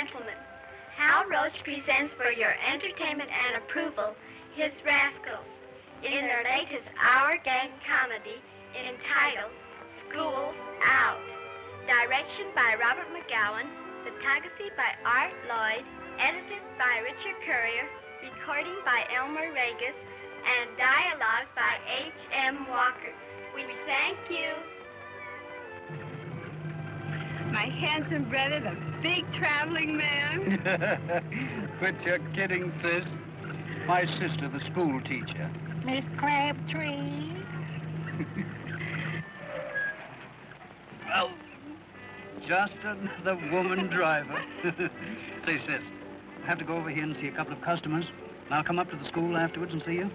gentlemen, Hal Roach presents for your entertainment and approval his Rascals in their latest Our Gang comedy entitled School's Out. Direction by Robert McGowan, photography by Art Lloyd, edited by Richard Currier, recording by Elmer Regis, and dialogue by H.M. Walker. We thank you. My handsome brother, the big traveling man. Quit your kidding, sis. My sister, the school teacher. Miss Crabtree. Oh, just another woman driver. Say, sis, I have to go over here and see a couple of customers. And I'll come up to the school afterwards and see you.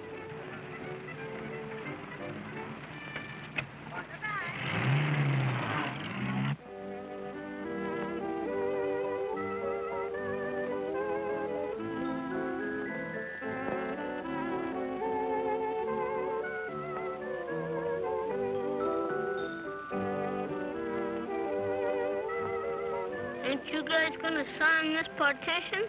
Ain't you guys gonna sign this partition?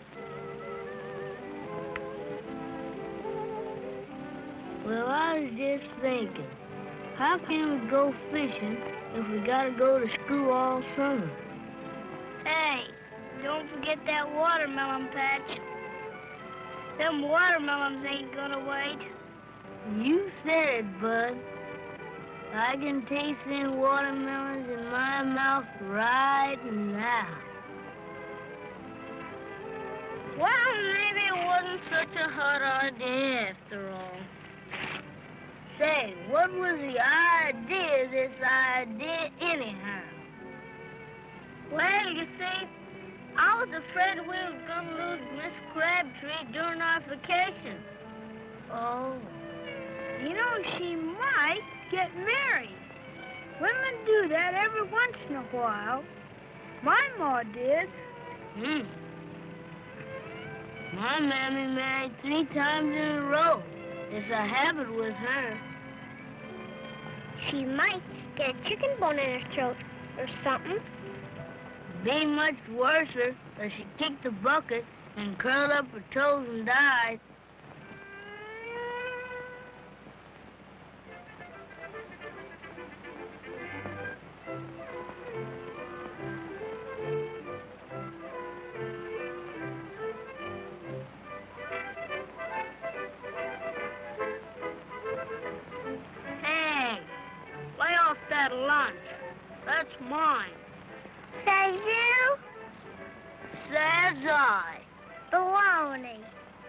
Well, I was just thinking, how can we go fishing if we gotta go to school all summer? Hey, don't forget that watermelon patch. Them watermelons ain't gonna wait. You said it, Bud. I can taste them watermelons in my mouth right now. Well, maybe it wasn't such a hot idea after all. Say, what was the idea of this idea anyhow? Well, you see, I was afraid we were going to lose Miss Crabtree during our vacation. Oh. You know, she might get married. Women do that every once in a while. My ma did. My mammy married 3 times in a row. It's a habit with her. She might get a chicken bone in her throat or something. Be much worser if she kicked the bucket and curled up her toes and died. That lunch. That's mine. Says you? Says I. Baloney.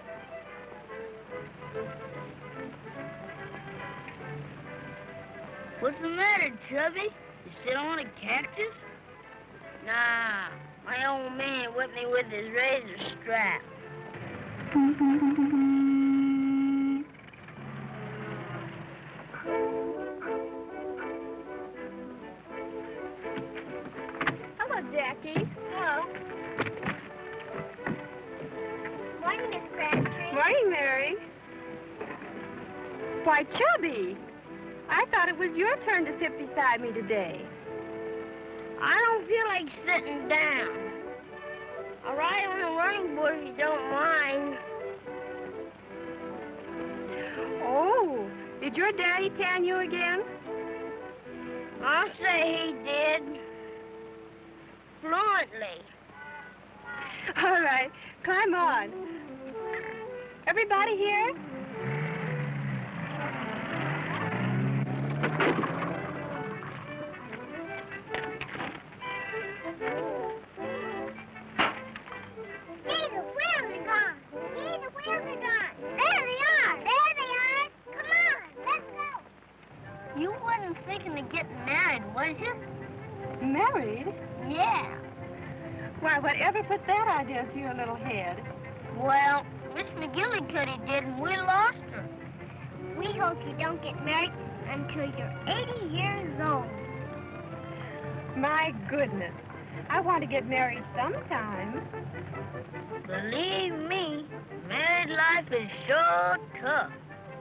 What's the matter, Chubby? You sit on a cactus? Nah, my old man whipped me with his razor strap. Jackie. Hello. Morning, Miss Crabtree. Morning, Mary. Why, Chubby, I thought it was your turn to sit beside me today. I don't feel like sitting down. I'll ride on the running board if you don't mind. Oh, did your daddy tan you again? I'll say he did. Fluently. All right, climb on. Everybody here? Gee, the wheels are gone. Gee, the wheels are gone. There they are. There they are. Come on, let's go. You wasn't thinking of getting married, was you? Married? Yeah. Why, whatever put that idea into your little head? Well, Miss McGillicuddy did, and we lost her. We hope you don't get married until you're 80 years old. My goodness. I want to get married sometime. Believe me, married life is sure tough.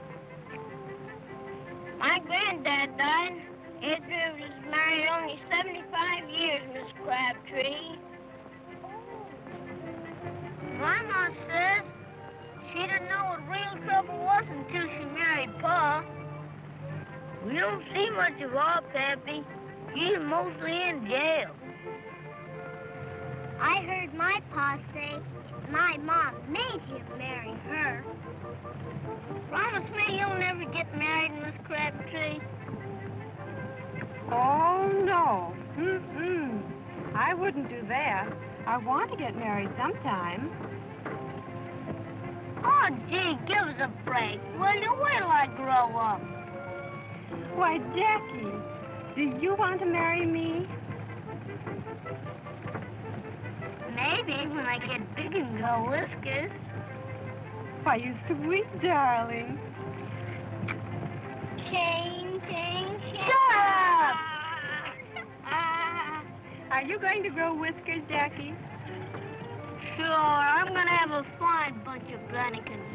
My granddad died. Andrew was married only 75 years, Miss Crabtree. My mom says she didn't know what real trouble was until she married Pa. We don't see much of our Pappy. He's mostly in jail. I heard my pa say my mom made him marry her. Promise me you'll never get married, Miss Crabtree. Oh, no. Mm-mm. I wouldn't do that. I want to get married sometime. Oh, gee, give us a break, will you? Wait till I grow up. Why, Jackie, do you want to marry me? Maybe when I get big and grow whiskers. Why, you sweet darling. Ching, ching, ching. Shut up! Are you going to grow whiskers, Jackie? Sure, I'm gonna have a fine bunch of Brannikins.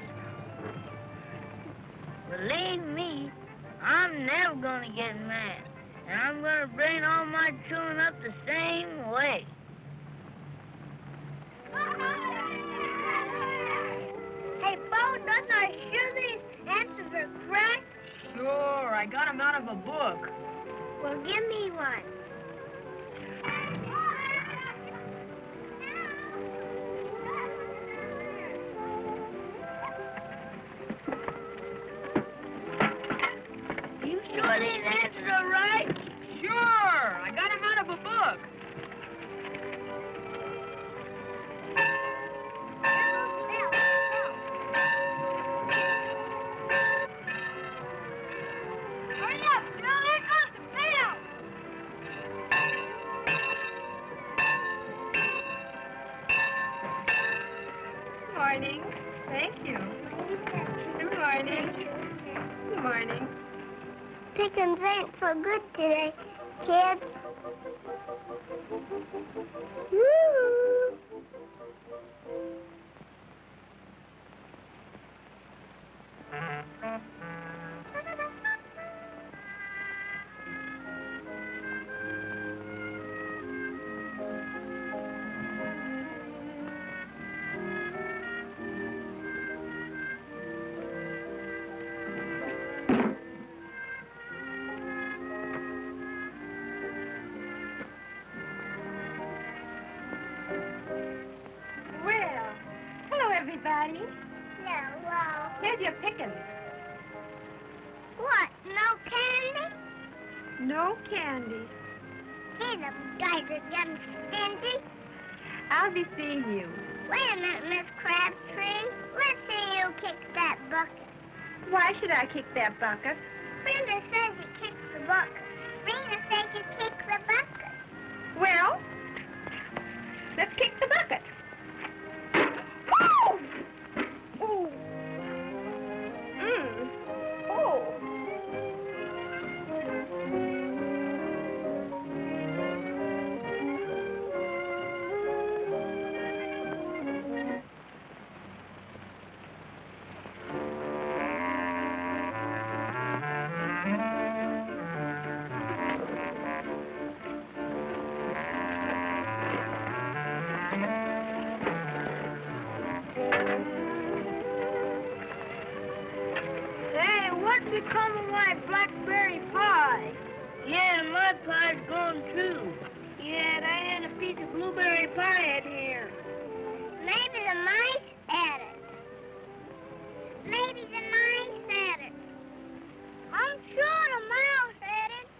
Believe me, I'm never gonna get mad. And I'm gonna bring all my children up the same way. Hey, Bo, doesn't our shoelace answers are correct? Sure, I got them out of a book. Well, give me one. You sure these answers are right? Sure, I got them out of a book. Hurry up, Bill. There comes the bell. Good morning. Thank you. Good morning. Good morning. Pickings ain't so good today, kids. Woo! Well, hello, everybody. Hello. Here's your pickings. What? No candy? No candy. Hey, them guys are getting stingy. I'll be seeing you. Wait a minute, Miss Crabtree. Let's see you kick that bucket. Why should I kick that bucket? Brenda says you kick the bucket. Brenda says you kick the bucket. Well, let's kick the bucket. Oh. Oh. Hey, what's become of my blackberry pie? Yeah, my pie's gone too. Yeah, I had a piece of blueberry pie in here. Maybe the mice ate it. Maybe the mice ate it. I'm sure the mouse ate it.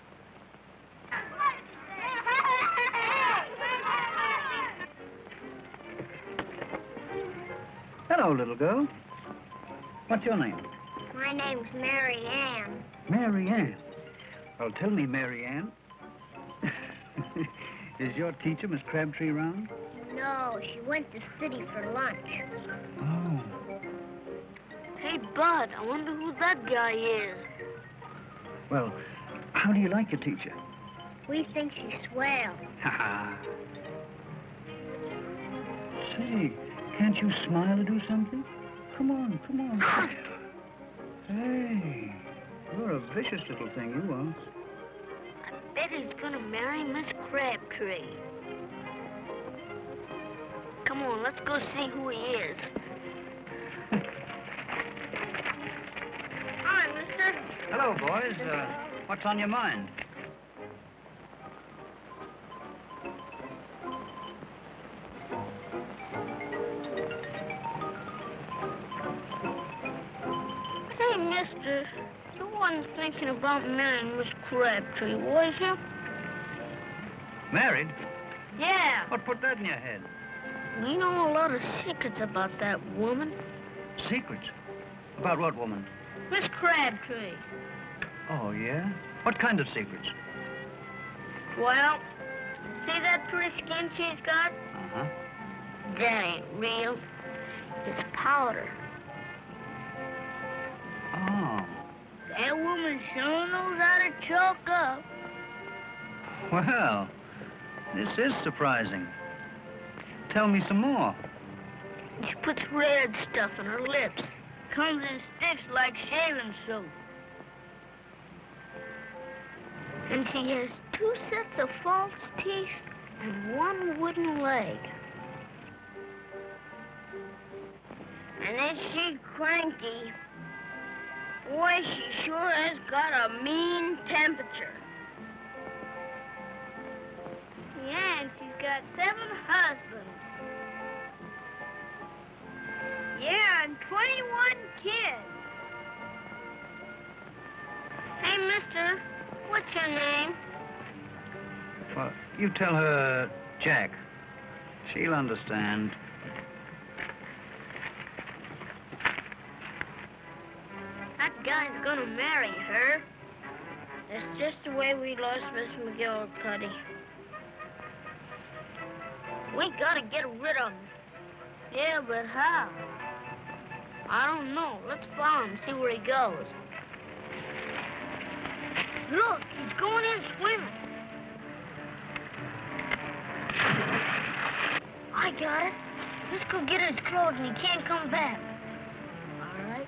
Hello, little girl. What's your name? My name's Mary Ann. Mary Ann. Well, tell me, Mary Ann. Is your teacher, Miss Crabtree, around? No, she went to city for lunch. Oh. Hey, Bud, I wonder who that guy is. Well, how do you like your teacher? We think she's swell. Ha ha. Say, can't you smile or do something? Come on, come on. Hey, you're a vicious little thing, you are. I bet he's gonna marry Miss Crabtree. Come on, let's go see who he is. Hi, mister. Hello, boys. What's on your mind? Hey, mister. You wasn't thinking about marrying Miss Crabtree, was you? Married? Yeah. What put that in your head? We know a lot of secrets about that woman. Secrets? About what woman? Miss Crabtree. Oh, yeah? What kind of secrets? Well, see that pretty skin she's got? Uh-huh. That ain't real. It's powder. Oh. That woman sure knows how to chalk up. Well, this is surprising. Tell me some more. She puts red stuff in her lips. Comes in sticks like shaving soap. And she has 2 sets of false teeth and 1 wooden leg. And then she's cranky. Boy, she sure has got a mean temperature. Yeah, and she's got 7 husbands. Yeah, and 21 kids. Hey, mister, what's your name? Well, you tell her Jack. She'll understand. That guy's gonna marry her. That's just the way we lost Miss McGillicuddy. We gotta get rid of him. Yeah, but how? I don't know. Let's follow him, see where he goes. Look, he's going in swimming. I got it. Let's go get his clothes and he can't come back. All right.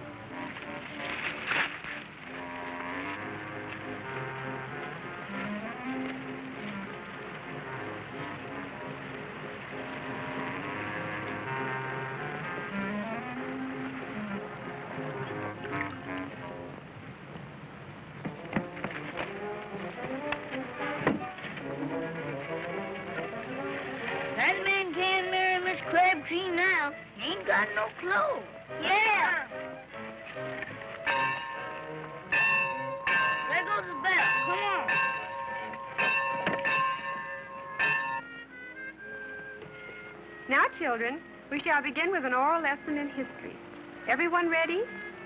That man can't marry Miss Crabtree now. He ain't got no clothes. Yeah. There goes the bell. Come on. Now, children, we shall begin with an oral lesson in history. Everyone ready?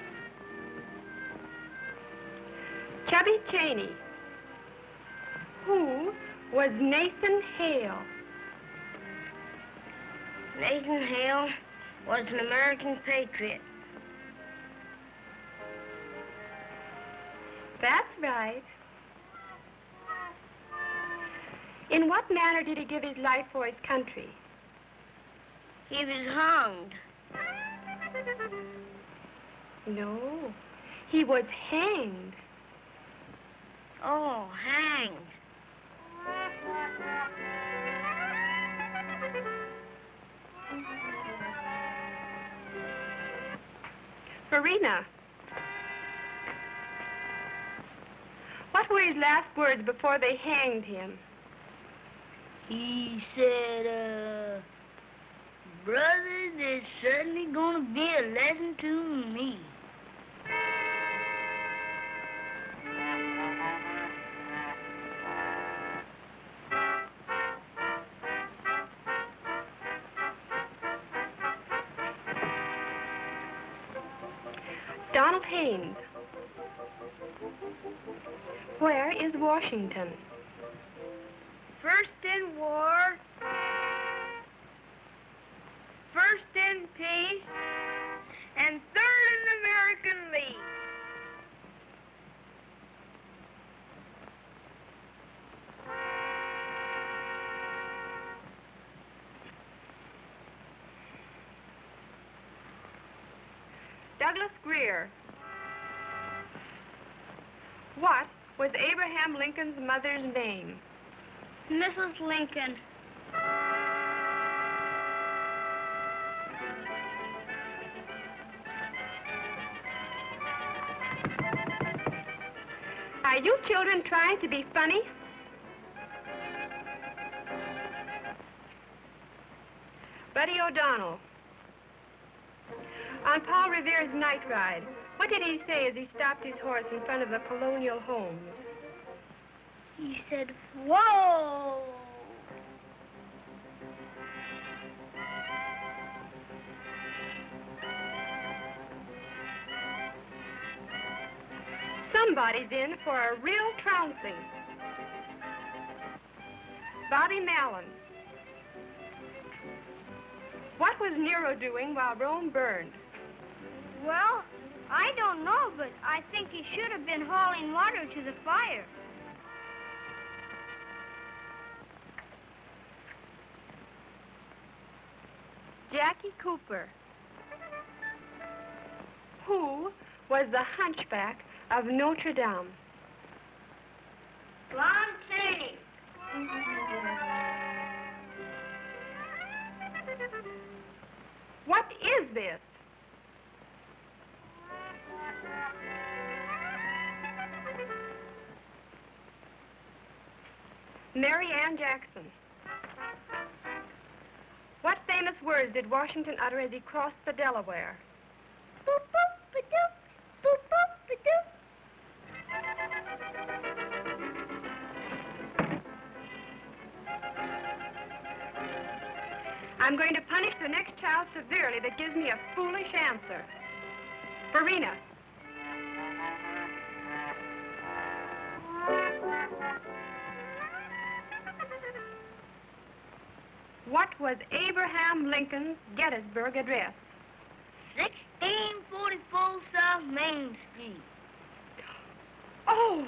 Chubby Cheney. Who was Nathan Hale? Nathan Hale was an American patriot. That's right. In what manner did he give his life for his country? He was hanged. No, he was hanged. Oh, hanged. Farina, what were his last words before they hanged him? He said, brother, there's certainly gonna be a lesson to me. Donald Haynes. Where is Washington? First in war, first in peace, and third in the American League. Douglas Greer. What was Abraham Lincoln's mother's name? Mrs. Lincoln. Are you children trying to be funny? Buddy O'Donnell. On Paul Revere's night ride, what did he say as he stopped his horse in front of the Colonial Homes? He said, whoa! Somebody's in for a real trouncing. Bobby Mallon. What was Nero doing while Rome burned? Well, I don't know, but I think he should have been hauling water to the fire. Jackie Cooper. Who was the hunchback of Notre Dame? Lon Chaney. What is this? Mary Ann Jackson. What famous words did Washington utter as he crossed the Delaware? Boop, boop, ba-doop. Boop, boop, ba-doop. I'm going to punish the next child severely that gives me a foolish answer. Farina. What was Abraham Lincoln's Gettysburg Address? 1644 South Main Street. Oh!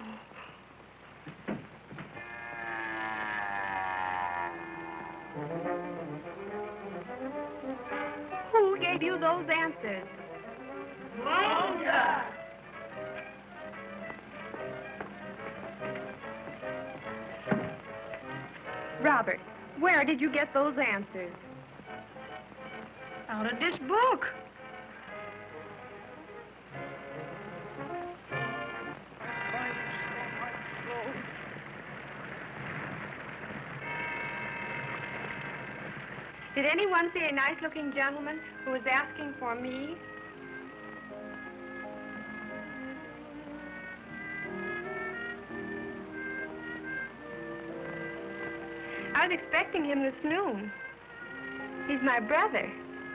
Who gave you those answers? Wanda. Robert, where did you get those answers? Out of this book. Did anyone see a nice-looking gentleman who was asking for me? I was expecting him this noon. He's my brother.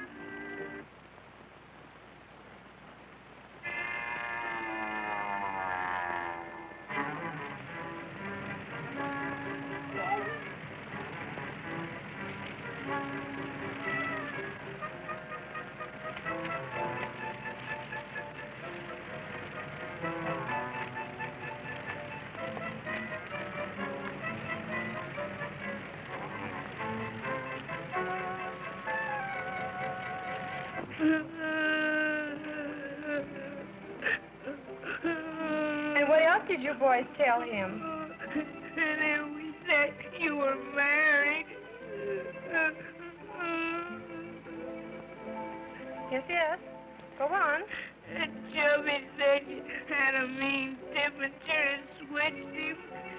And what else did you boys tell him? And then we said you were married. Yes, yes. Go on. And Chubby said you had a mean temperature and switched him.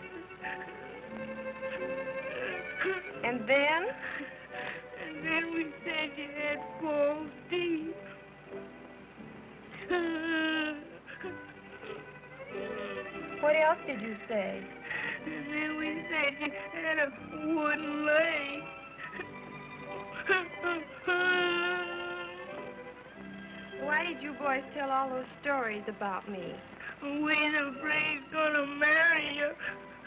And then? And then we said you had false teeth. What else did you say? And then we said you had a wooden leg. Why did you boys tell all those stories about me? We're afraid he's gonna marry you.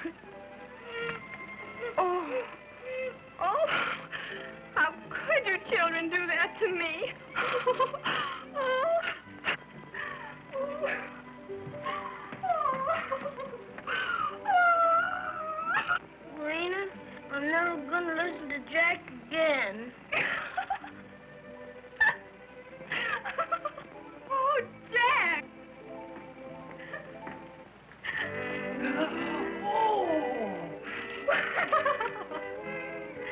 Oh. Oh. How could you children do that to me? Oh. Lena, I'm never gonna listen to Jack again. Oh, Jack!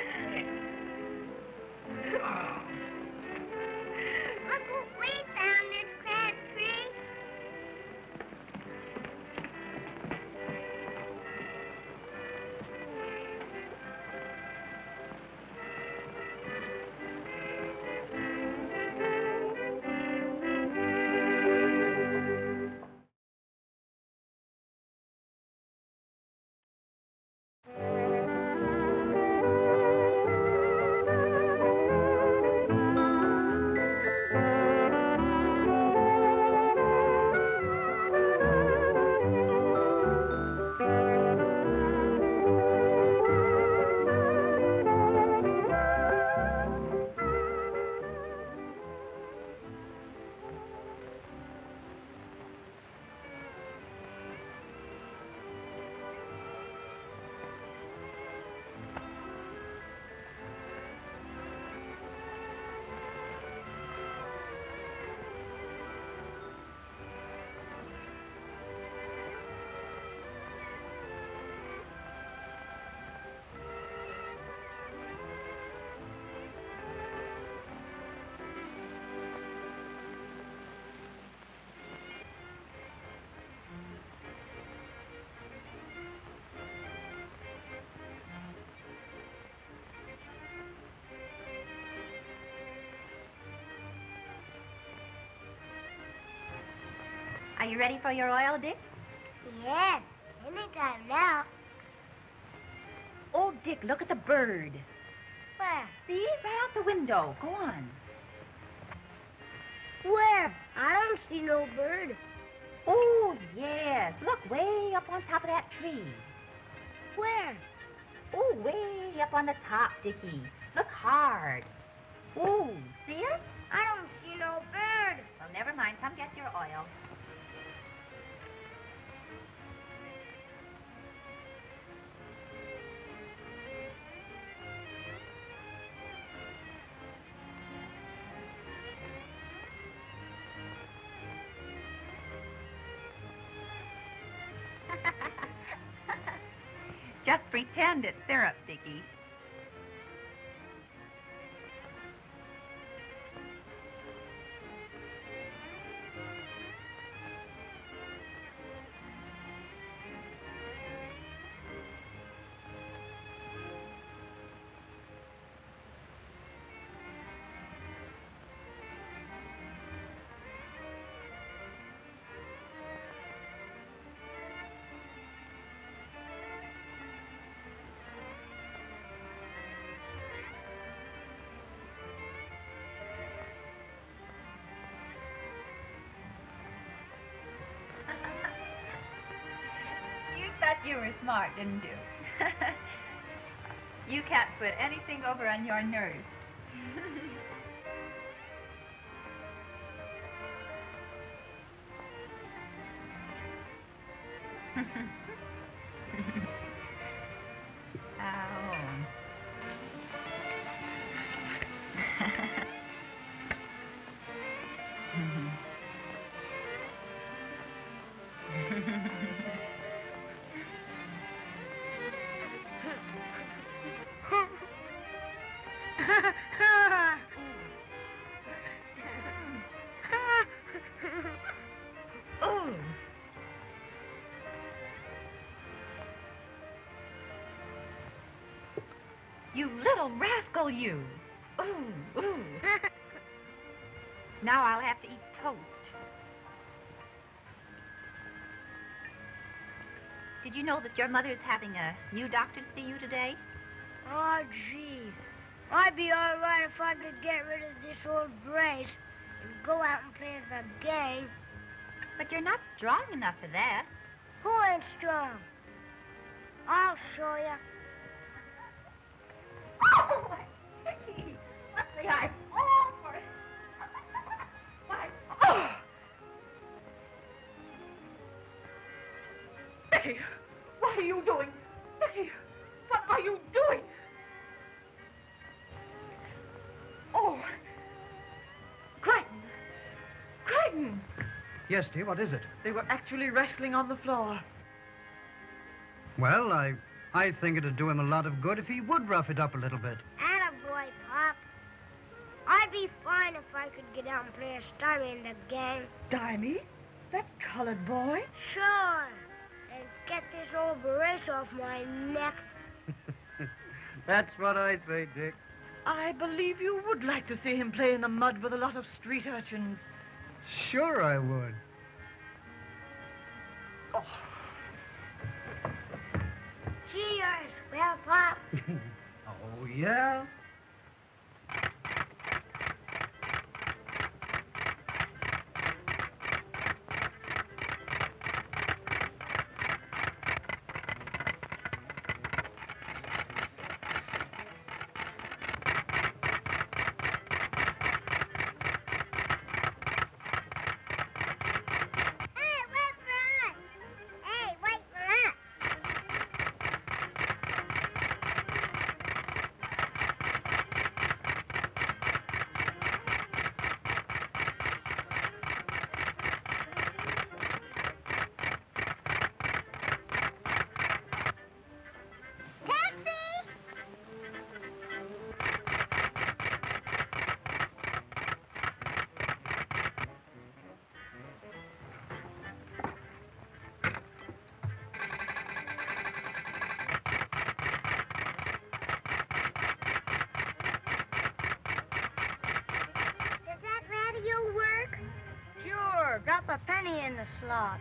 Look what we found you ready for your oil, Dick? Yes, anytime now. Oh, Dick, look at the bird. Where? See? Right out the window. Go on. Where? I don't see no bird. Oh, yes. Look way up on top of that tree. Where? Oh, way up on the top, Dickie. Look hard. Oh, see it? I don't see no bird. Well, never mind. Come get your oil. Just pretend it's syrup, Dickie. You thought you were smart, didn't you? You can't put anything over on your nerves. Oh. You little rascal, you. Ooh, ooh. Now I'll have to eat toast. Did you know that your mother's having a new doctor to see you today? Oh, gee. I'd be all right if I could get rid of this old brace and go out and play the game. But you're not strong enough for that. Who ain't strong? I'll show you. Oh, my Dickie. What's the eye? Oh, for it. Why? Oh! Dickie, what are you doing? Dickie, what are you doing? Oh. Crichton. Crichton. Yes, dear, what is it? They were actually wrestling on the floor. Well, I think it'd do him a lot of good if he would rough it up a little bit. Attaboy, Pop. I'd be fine if I could get out and play a stummy in the game. Dimey? That colored boy? Sure. And get this old brace off my neck. That's what I say, Dick. I believe you would like to see him play in the mud with a lot of street urchins. Sure I would. Oh. Cheers, well, Pop. Oh, yeah? Hey, wait for us. Hey, wait for us. lot.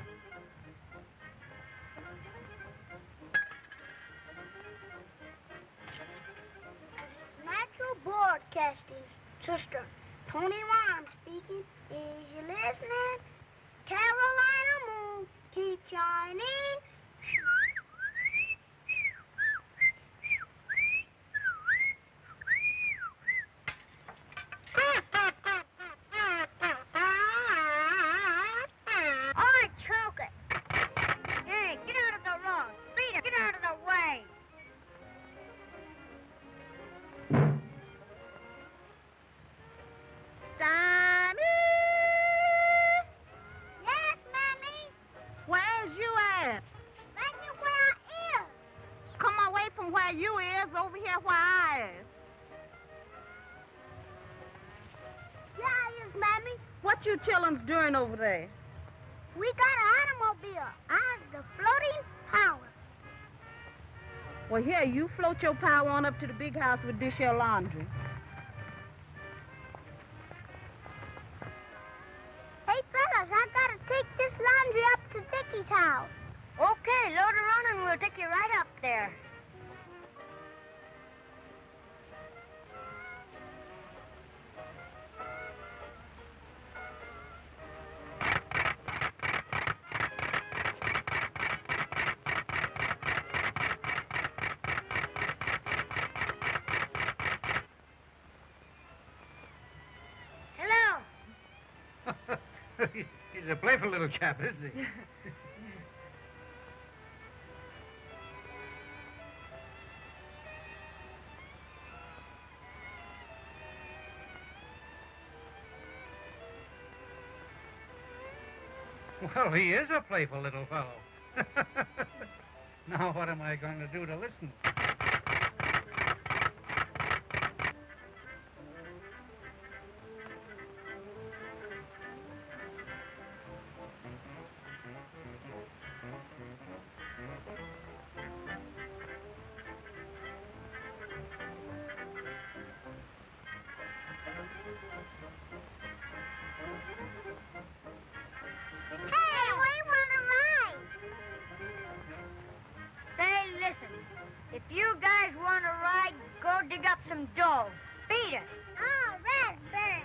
Natural Broadcasting Sister Tony Ryan speaking. Is you listening? Carolina moon, keep shining. I choke it. Hey, get out of the road. Beat it. Get out of the way. Sammy! Yes, Mammy. Where's you at? Back here where I is. Come away from where you is, over here where I is. Yeah, I is, Mammy. What you chillun's doing over there? We got an automobile. I'm the floating power. Well, here, you float your power on up to the big house with this here laundry. Hey, fellas, I gotta take this laundry up to Dickie's house. Okay, load her on and we'll take you right up there. Hello. He's a playful little chap, isn't he? Well, he is a playful little fellow. Now, what am I going to do to listen? Hey, we want to ride. Say, listen, if you guys want to ride, go dig up some dough. Beat it. Oh, raspberry.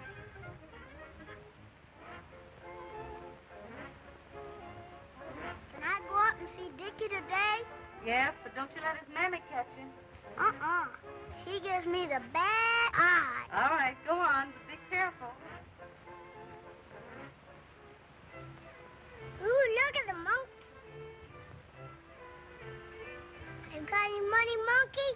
Can I go up and see Dickie today? Yes, but don't you let his mammy catch you. Uh-uh. She gives me the bad eye. All right, go on, but be careful. Ooh, look at the monkey. You got any money, monkey?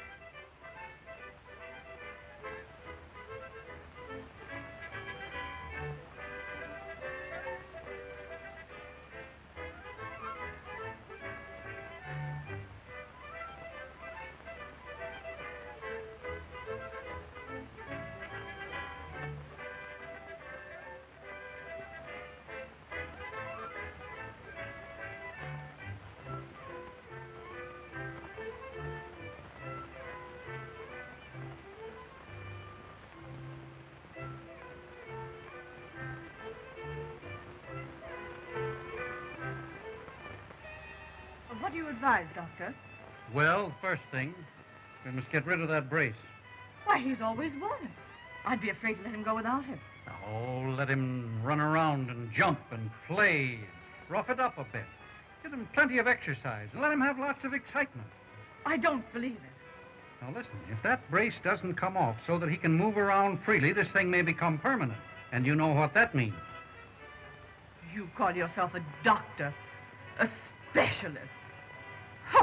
What do you advise, Doctor? Well, first thing, we must get rid of that brace. Why, he's always worn it. I'd be afraid to let him go without it. Oh, let him run around and jump and play. Rough it up a bit. Give him plenty of exercise and let him have lots of excitement. I don't believe it. Now, listen, if that brace doesn't come off so that he can move around freely, this thing may become permanent. And you know what that means. You call yourself a doctor, a specialist. Huh.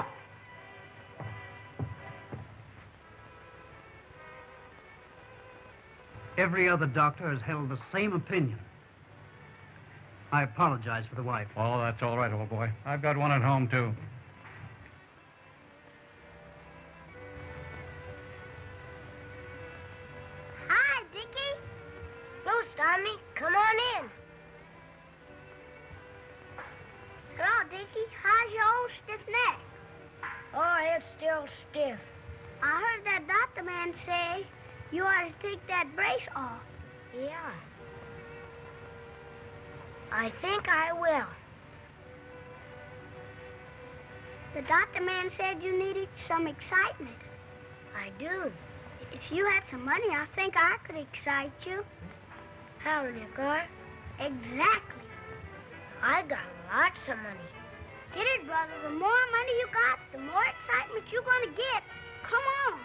Every other doctor has held the same opinion. I apologize for the wife. Oh, that's all right, old boy. I've got one at home, too. Hi, Dickie. Hello, Stormy. Come on in. Hello, Dickie. How's your old stiff neck? Oh, it's still stiff. I heard that doctor man say you ought to take that brace off. Yeah. I think I will. The doctor man said you needed some excitement. I do. If you had some money, I think I could excite you. How, in your car? Exactly. I got lots of money. Get it, brother. The more money you got, the more excitement you're going to get. Come on.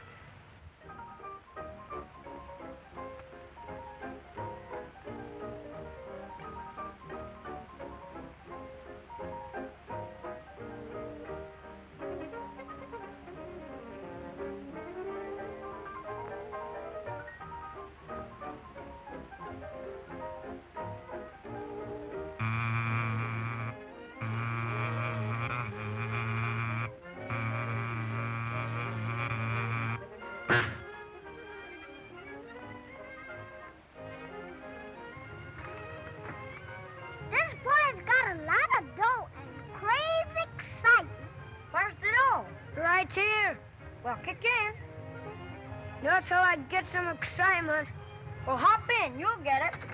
This boy's got a lot of dough and crazy excitement. Where's the dough? Right here. Well, kick in. That's how I get some excitement. Well, hop in. You'll get it.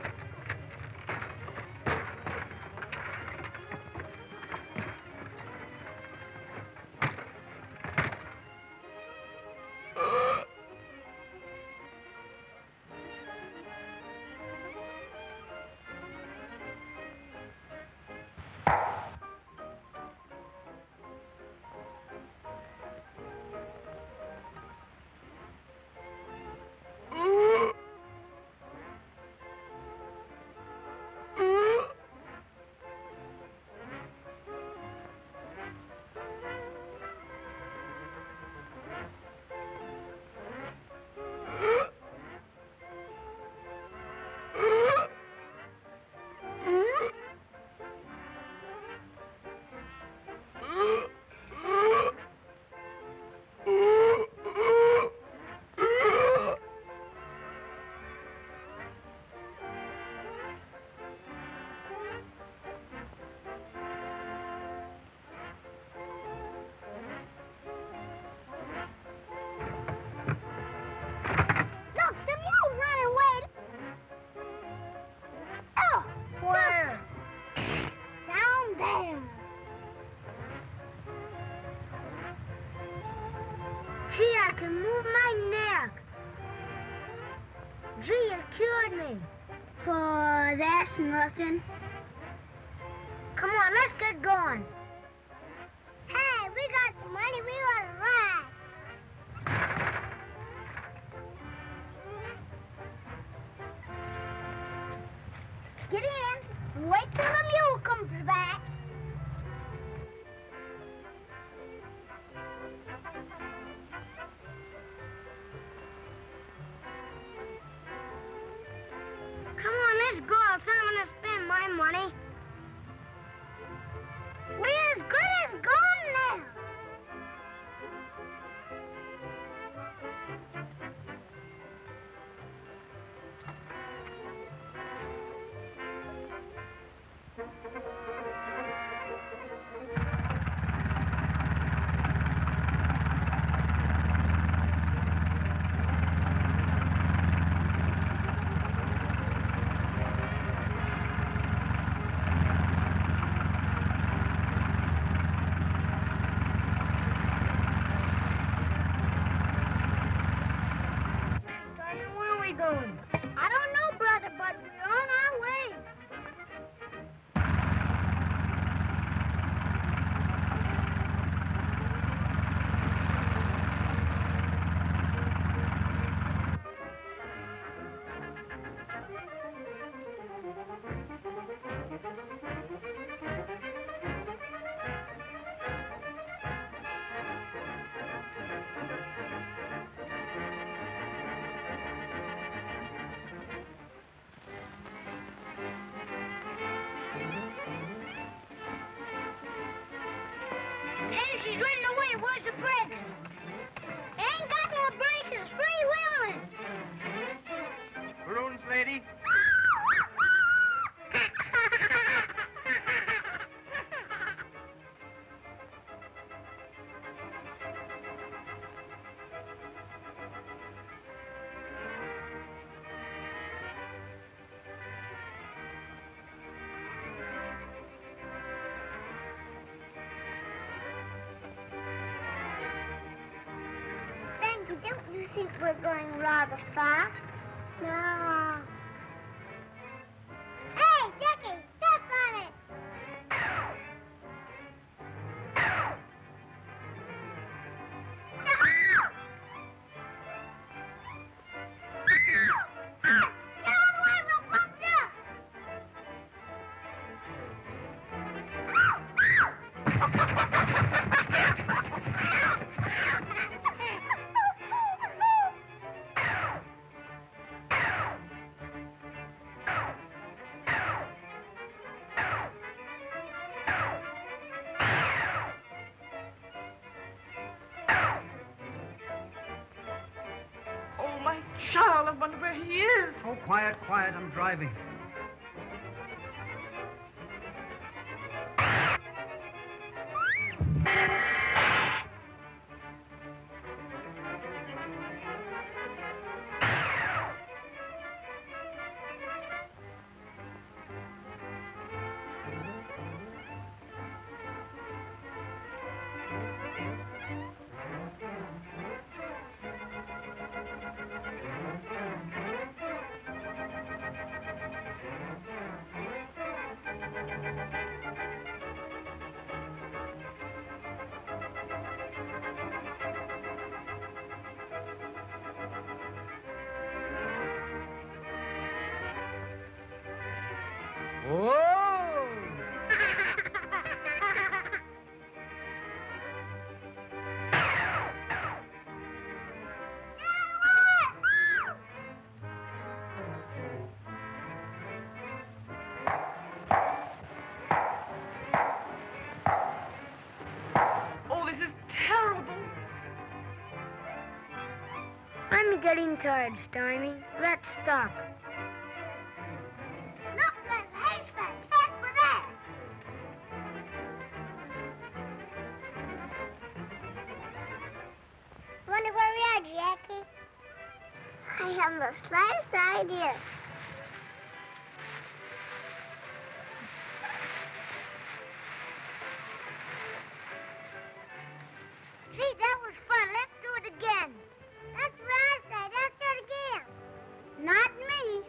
Look, the mule's running away. Oh, Where? down there. Gee, I can move my neck. Gee, you cured me. Oh, that's nothing. Come on, let's get going. Hey, we got the money. We got to ride. Get in and wait till the mule comes back. Come on, let's go. I'm going to spend my money. We're as good as gone now. Where are we going? I don't know, brother, but we're on our way. Hey, she's running away. Where's the brakes? Ain't got no brakes. It's free-wheeling. Balloons, lady? Don't you think we're going rather fast? No. Hey, Jackie, step on it. Get out of the way, we'll bump you. Oh, my child, I wonder where he is. Oh, quiet, quiet. I'm driving. Oh, this is terrible. I'm getting tired, Stymie. Let's stop. Look, there's a haystack. Check for that. Wonder where we are, Jackie? I have the slightest idea. Gee, that was fun. Let's do it again. That's what I say. Let's do it again. Not me.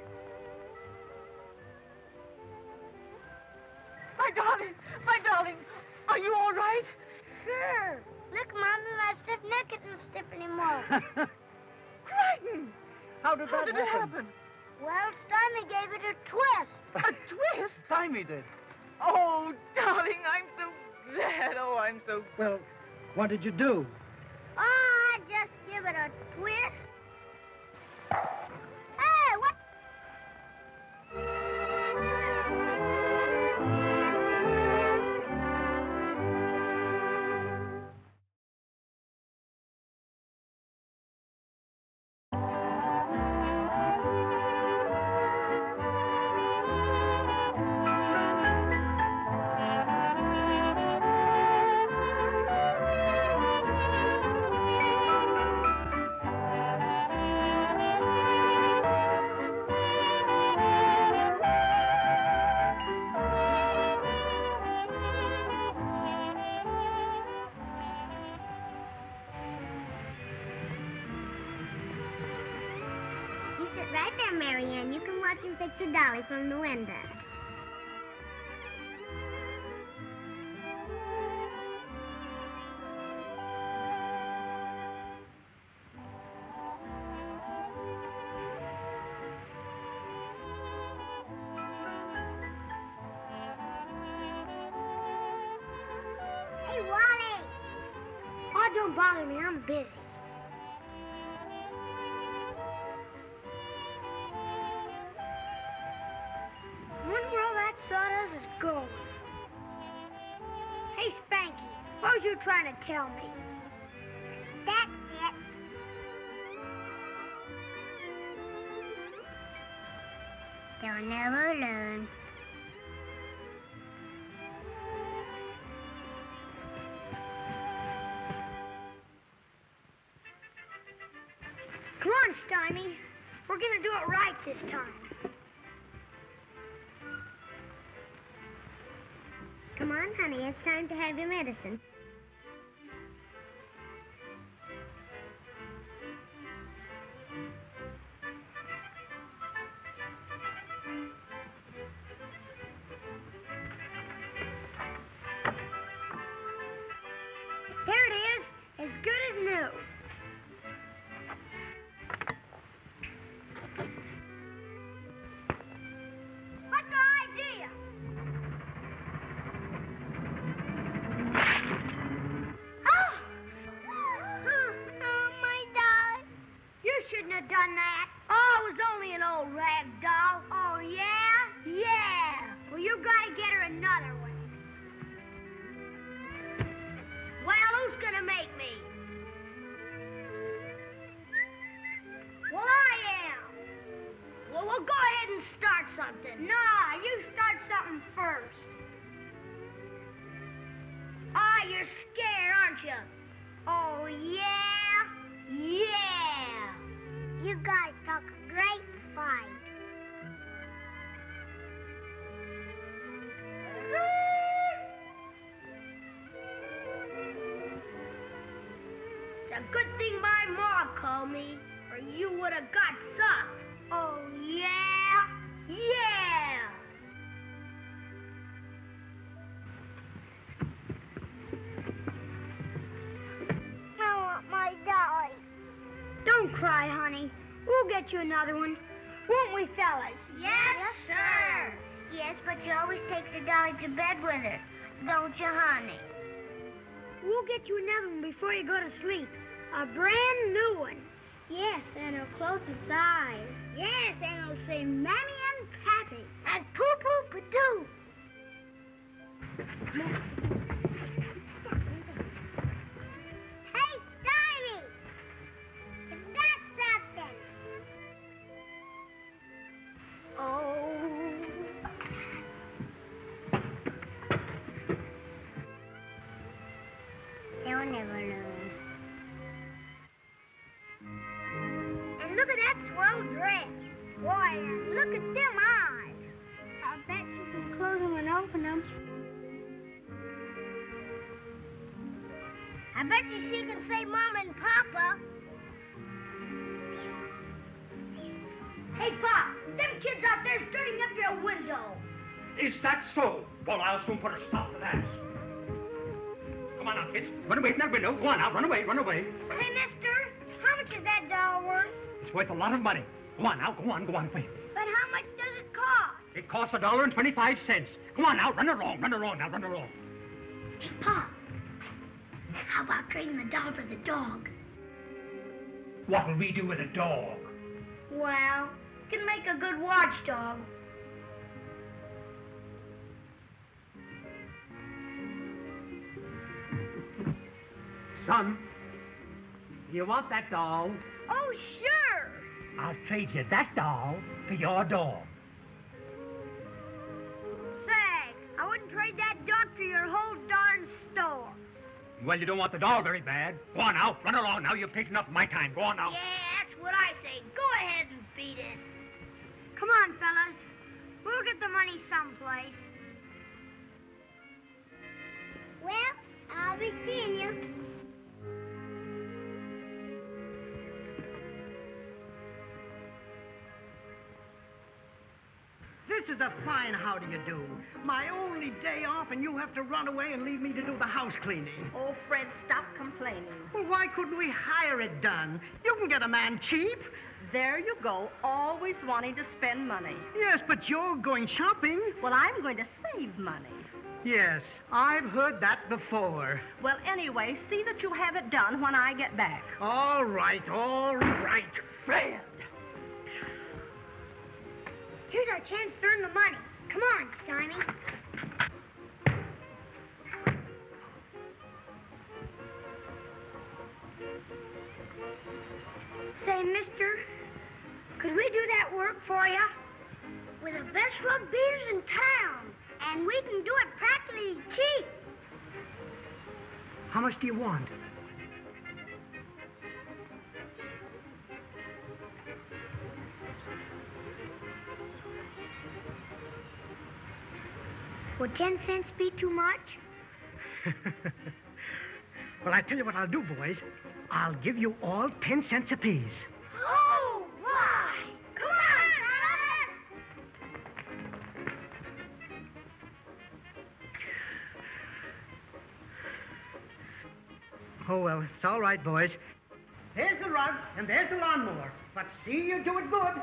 My darling, are you all right? Sure. Look, Mommy, my stiff neck isn't stiff anymore. Crichton! How did How did it happen? Well, Stymie gave it a twist. A twist? Stymie did. Oh, darling, I'm so glad. Oh, I'm so... Well, what did you do? Oh, I just give it a twist. Hey, what? You sit right there, Marianne. You can watch him fix a dolly from the window. Hey, Wally! Oh, don't bother me. I'm busy. Wonder where all that sawdust is going. Hey, Spanky, what was you trying to tell me? That's it. They'll never learn. Come on, Stymie. We're going to do it right this time. Come on, honey. It's time to have your medicine. you're scared, aren't you? Oh, yeah? Yeah. You guys talk a great fight. It's a good thing my mom called me, or you would have got socked. Oh, yeah? Yeah! I want my dolly. Don't cry, honey. We'll get you another one. Won't we, fellas? Yes, sir. Yes, but she always takes her dolly to bed with her. Don't you, honey? We'll get you another one before you go to sleep. A brand new one. Yes, and it'll close its eyes. Yes, and it'll say Mammy and Pappy. And poo-poo-pa-doo. Hey, Stymie! You've got something. Oh. They'll never lose. And look at that swell dress. Why, and look at them eyes. I bet you can close them and open them. I bet you she can say Mama and Papa. Hey, Pop, them kids out there dirtying up your window. Is that so? Well, I'll soon put a stop to that. Come on now, kids. Run away from that window. Go on now. Run away. Run away. Hey, mister, how much is that doll worth? It's worth a lot of money. Go on now. Go on. Go on. Quick. But how much does it cost? It costs $1.25. Come on now. Run along. Run along now. Run along. Hey, Pop, how about trading the doll for the dog? What will we do with a dog? Well, it can make a good watchdog. Son, you want that doll? Oh, sure. I'll trade you that doll for your dog. Say, I wouldn't trade that dog for your whole darn store. Well, you don't want the doll very bad. Go on now. Run along now. You've taken enough of my time. Go on now. Yeah, that's what I say. Go ahead and beat it. Come on, fellas. We'll get the money someplace. Well, I'll be seeing you. This is a fine how do you do. My only day off, and you have to run away and leave me to do the house cleaning. Oh, Fred, stop complaining. Well, why couldn't we hire it done? You can get a man cheap. There you go, always wanting to spend money. Yes, but you're going shopping. Well, I'm going to save money. Yes, I've heard that before. Well, anyway, see that you have it done when I get back. All right, Fred. Here's our chance to earn the money. Come on, Stymie. Say, mister, could we do that work for you? We're the best rug beaters in town, and we can do it practically cheap. How much do you want? Would 10 cents be too much? Well, I tell you what I'll do, boys. I'll give you all 10 cents apiece. Oh, my! Come on, Oh, well, it's all right, boys. There's the rug, and there's the lawnmower. But see you do it good.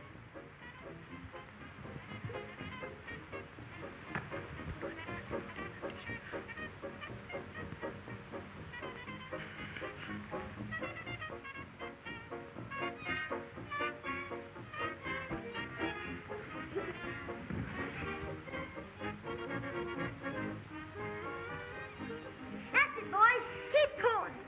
That's it, boys. Keep pulling.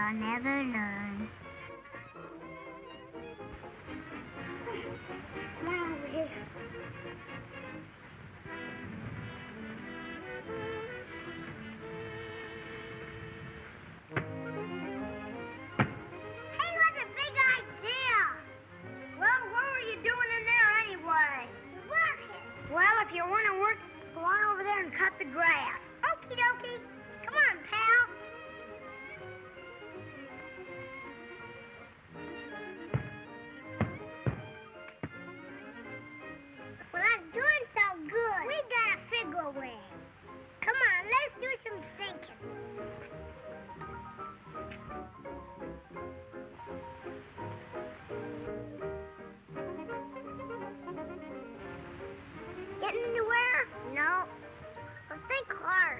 I'll never learn. Come on over here. Hey, what's a big idea? Well, what were you doing in there anyway? Working. Well, if you want to work, go on over there and cut the grass. Okie dokie. Come on, pal. Well, I'm doing so good. We gotta figure a way. Come on, let's do some thinking. Getting anywhere? No. Well, think harder.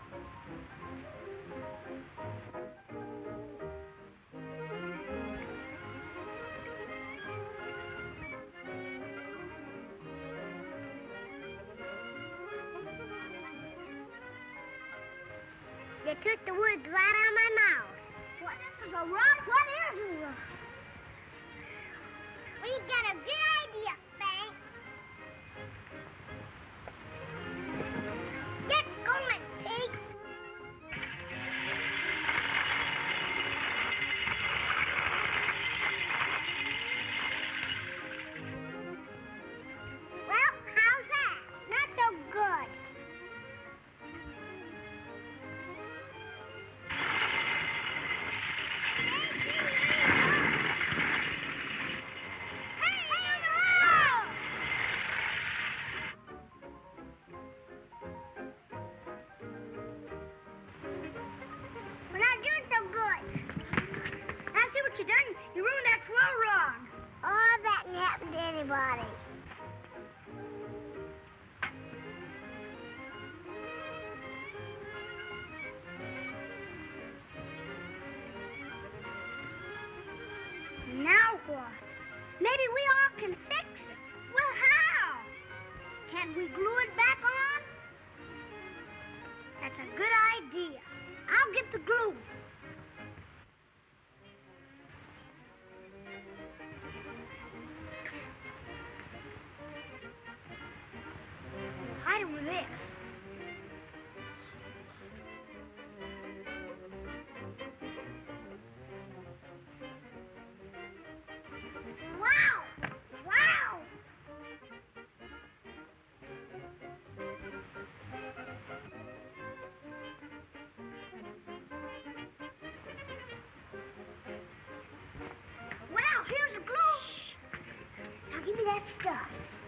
You took the words right out of my mouth. What, this is a rod? What is it? We got a good idea, Frank. Get going, pig. Well, how's that? Not so good. We're not doing so good. I see what you done. You ruined that swell rod. Oh, that can happen to anybody. Now what? Maybe we all can fix it. Well, how? Can we glue it back on? That's a good idea. I'll get the glue. Hide it with this. Wow! Wow! Well, here's the glue. Now give me that stuff.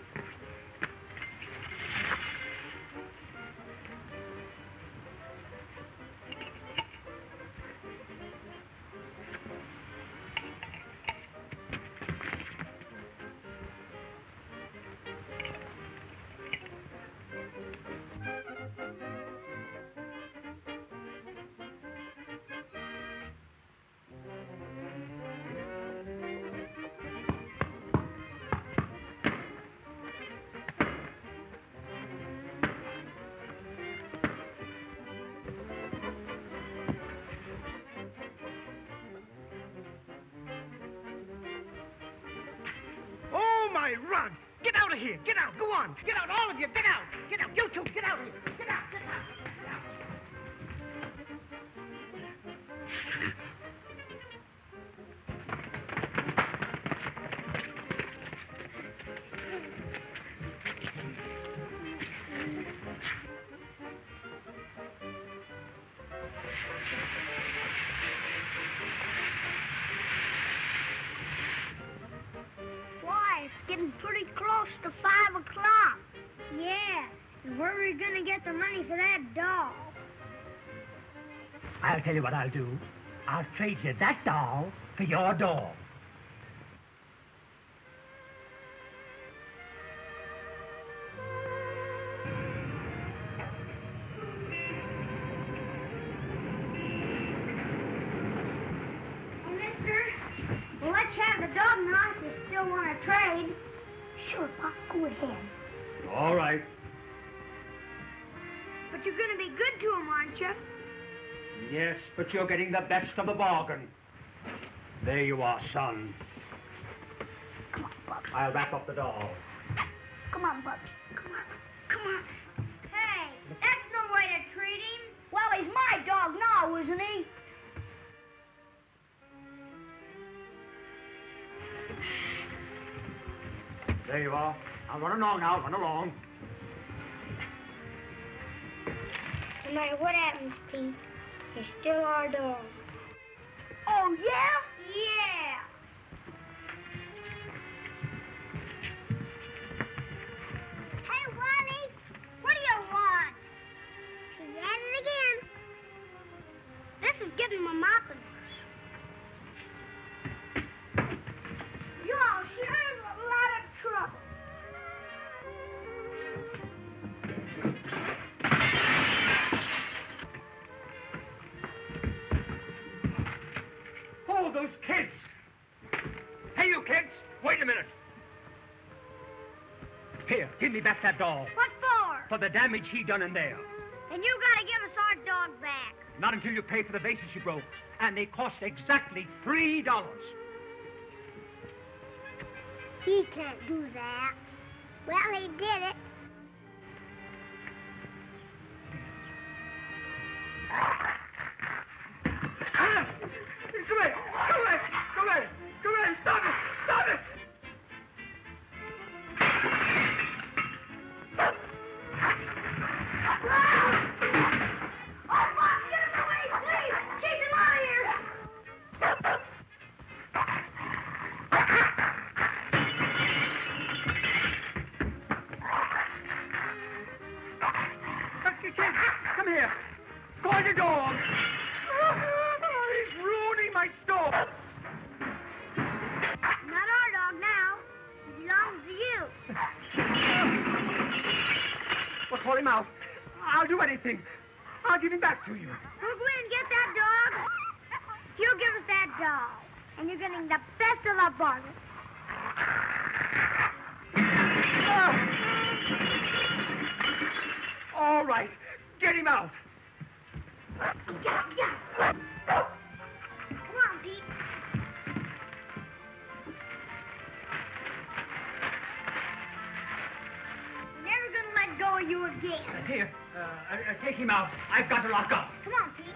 Oh, my rug! Get out of here! Get out! Go on! Get out, all of you! Get out! Get out! You two! Get out of here! Get out! Get out! Get out! Why, it's getting pretty close to 5 o'clock. Yeah, and where are we going to get the money for that doll? I'll tell you what I'll do. I'll trade you that doll for your doll. Hey, mister, we'll let you have the dog now if you still want to trade. Sure, Pop, go ahead. All right. But you're going to be good to him, aren't you? Yes, but you're getting the best of the bargain. There you are, son. Come on, Bubby. I'll wrap up the doll. Come on, Bubby. Come on. Come on. Hey, that's no way to treat him. Well, he's my dog now, isn't he? There you are. Now run along now, run along. No matter what happens, Pete, you're still our dog. Oh, yeah? Yeah. Hey, Wally, what do you want? She's at it again. This is getting my mopping worse. Y'all sure is a lot of trouble. Oh, those kids! Hey, you kids! Wait a minute. Here, give me back that doll. What for? For the damage he done in there. And you gotta give us our dog back. Not until you pay for the vases you broke. And they cost exactly $3. He can't do that. Well, he did it. Come here! Come here! Come here! Come here! Stop it! Stop it! Oh, Bob, get him away, please! Chase him out of here! Kids, come here. Call your dog. He's ruining my store. Not our dog now. It belongs to you. Well, call him out. I'll do anything. I'll give him back to you. We'll go in and get that dog. You give us that dog. And you're getting the best of the bargain. All right. Get him out. Yeah. Come on, Pete. We're never gonna let go of you again. Here, take him out. I've got to lock up. Come on, Pete.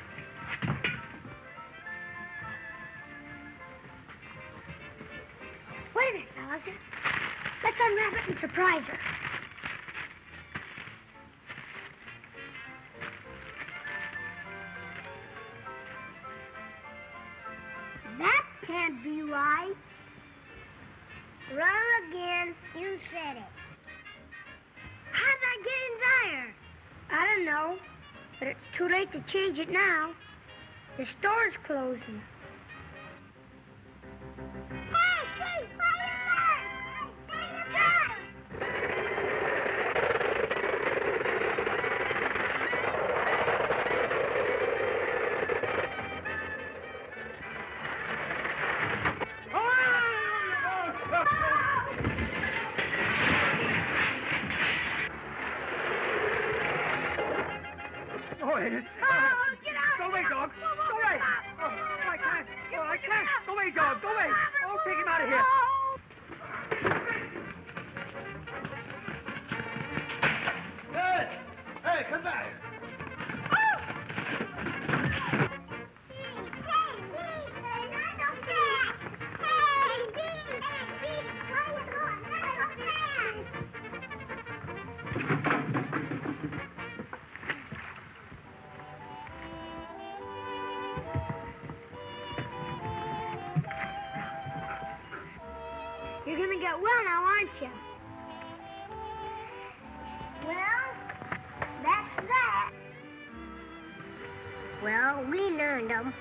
Wait a minute, fellas. Let's unwrap it and surprise her. That can't be right. Wrong again. You said it. How'd I get in there? I don't know, but it's too late to change it now. The store's closing. Hey, Steve, where you Go ahead. get out! Go away, dog. Go away. Oh, I can't. Oh, I can't. Go away, dog. Go away. Oh, take him out of here. Hey, come back. You're gonna get well now, aren't you? Well, that's that. Well, we learned them.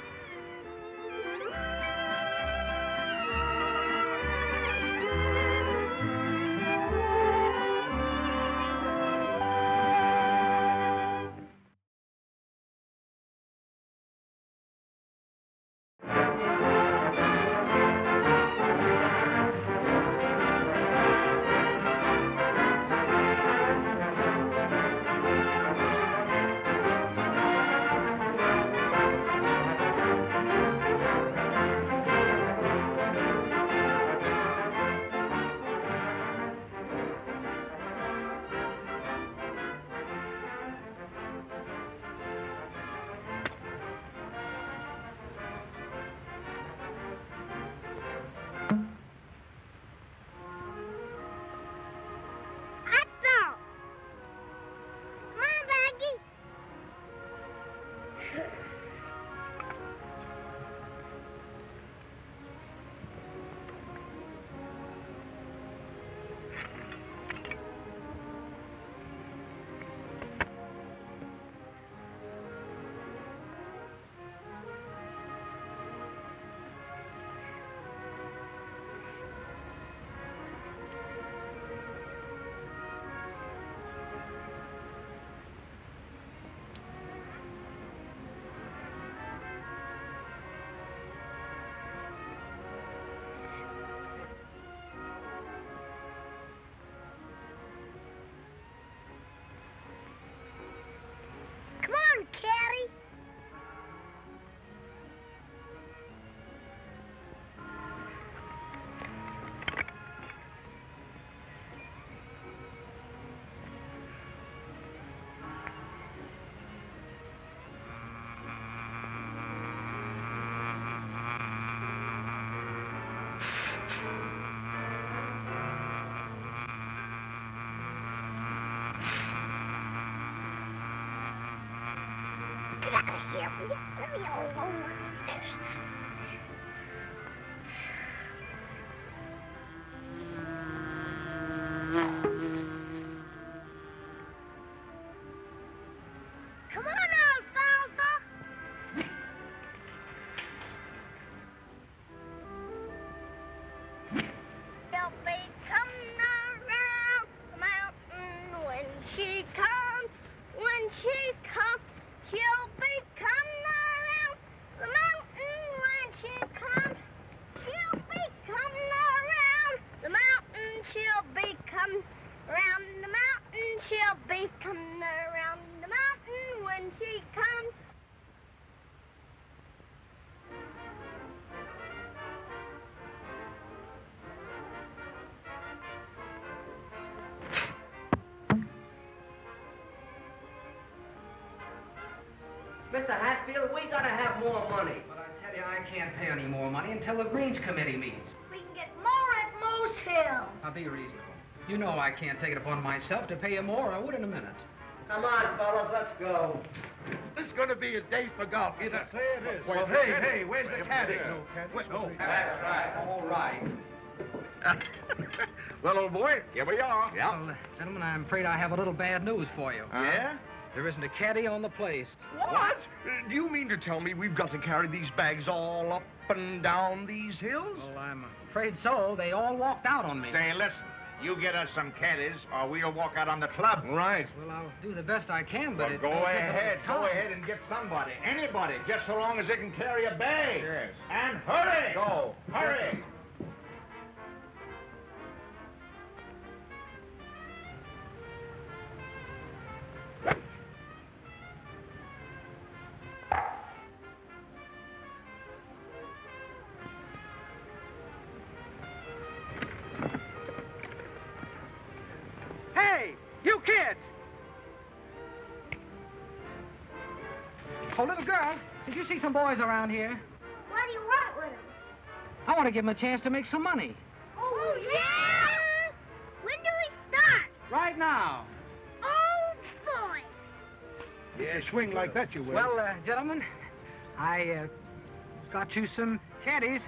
Mr. Hatfield, we gotta have more money. But I tell you, I can't pay any more money until the Greens Committee meets. We can get more at Moose Hills. Now, be reasonable. You know I can't take it upon myself to pay you more. I would in a minute. Come on, fellas, let's go. This is going to be a day for golf. You know? Say it is. Well, hey, where's the caddy? No, That's right. All right. Well, old boy, here we are. Well, gentlemen, I'm afraid I have a little bad news for you. Yeah? There isn't a caddy on the place. What? Do you mean to tell me we've got to carry these bags all up and down these hills? Well, I'm afraid so. They all walked out on me. Say, listen, you get us some caddies, or we'll walk out on the club. Right. Well, I'll do the best I can, but Well, go ahead and get somebody, anybody, just so long as they can carry a bag. Yes. And hurry! Go. Hurry! Hey, you kids! Oh, little girl, did you see some boys around here? What do you want with them? I want to give them a chance to make some money. Oh, yeah? When do we start? Right now. Oh, boy. Yeah, swing like that you will. Well, gentlemen, I got you some caddies.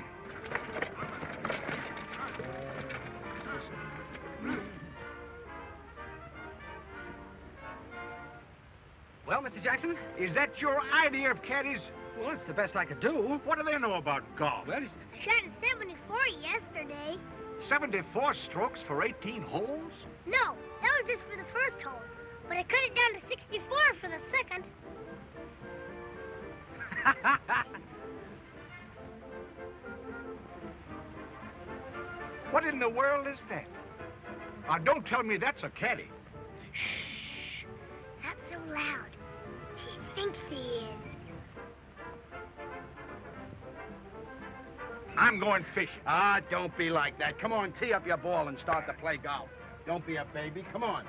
Well, Mr. Jackson? Is that your idea of caddies? Well, it's the best I could do. What do they know about golf? Well, I shot in 74 yesterday. 74 strokes for 18 holes? No, that was just for the first hole. But I cut it down to 64 for the second. What in the world is that? Now, don't tell me that's a caddy. Shh. Not so loud. She thinks he is. I'm going fishing. Ah, don't be like that. Come on, tee up your ball and start to play golf. Don't be a baby. Come on.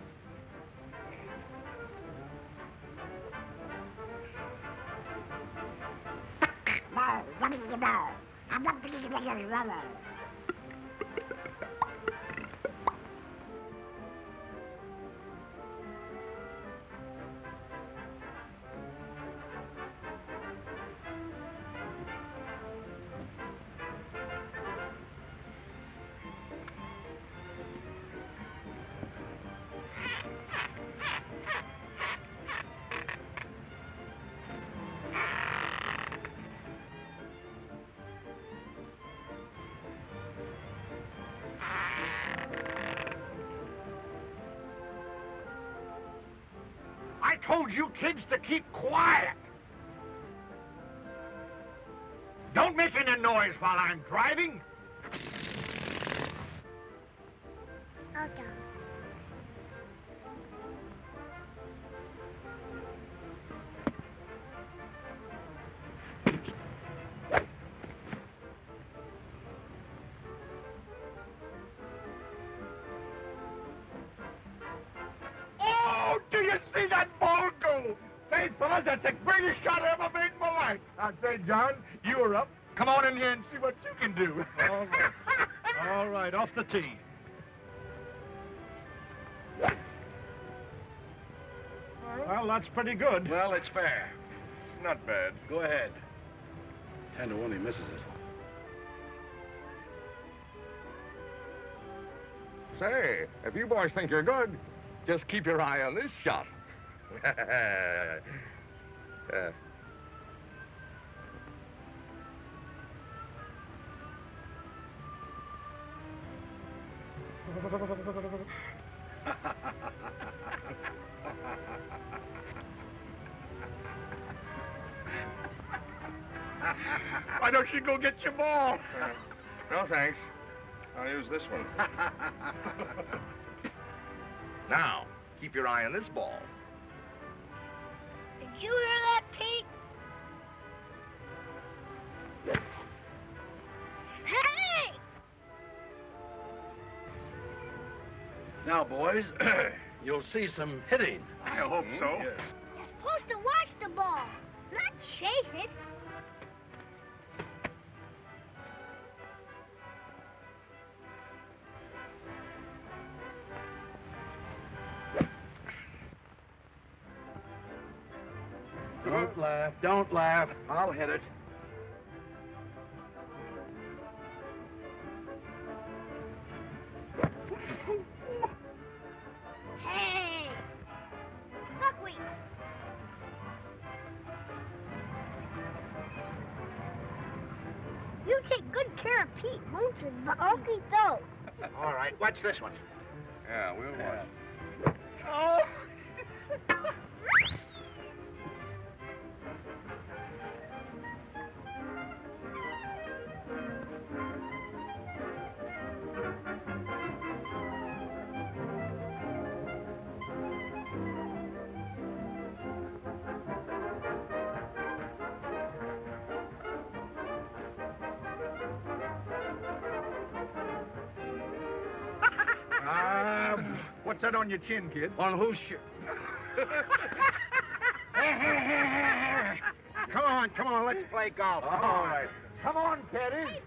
I told you kids to keep quiet. Don't make any noise while I'm driving. Okay. Oh, do you see that ball go? Say, fellas, that's the greatest shot I ever made in my life. I say, John, you're up. Come on in here and see what you can do. All right. All right, off the tee. Well, that's pretty good. Well, it's fair. Not bad. Go ahead. 10 to 1, he misses it. Say, if you boys think you're good, just keep your eye on this shot. Why don't you go get your ball? No, thanks. I'll use this one. Now, keep your eye on this ball. Did you hear that, Pete? Hey! Now, boys, you'll see some hitting. I hope so. Yes. You're supposed to watch the the ball, not chase it. Don't laugh. Don't laugh. I'll hit it. Hey! Buckwheat! You take good care of Pete, won't you, Buckwheat? Though. All right, watch this one. Yeah, we'll watch. Oh! What's that on your chin, kid? On whose shit? Come on, let's play golf. All right. Come on, Teddy.